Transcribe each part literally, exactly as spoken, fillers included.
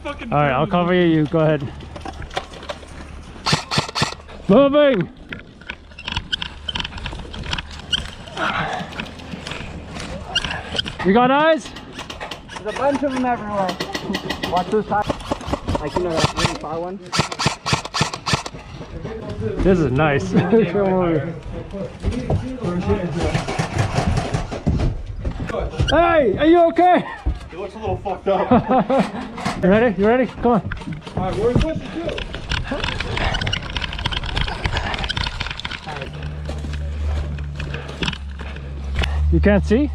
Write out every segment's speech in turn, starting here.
fucking. All right, I'll cover you. You go ahead. Moving. You got eyes? There's a bunch of them everywhere. Watch those tires. Like, you know, that really far one. This is nice. Hey, are you okay? He looks a little fucked up. You ready? You ready? Come on. Alright, where's what you do? You can't see?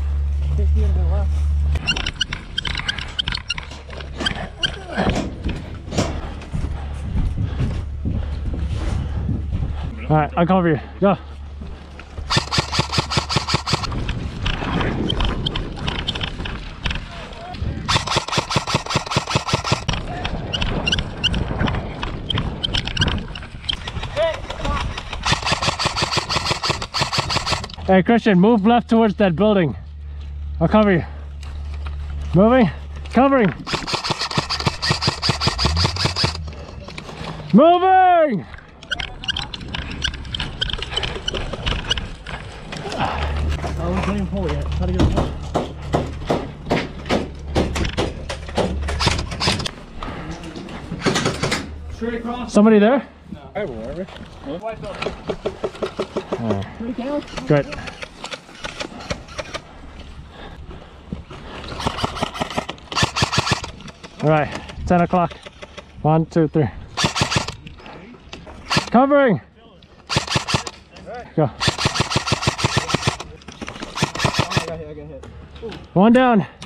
All right, I'll cover you. Go. Hey Christian, move left towards that building. I'll cover you. Moving, covering. Moving! Oh, we can't even pull yet. How to get it pulled? Straight across. Somebody there? No. I will, whatever. Right. Good. All right, ten o'clock. One, two, three. Covering. Go. I got hit, I got hit. One down.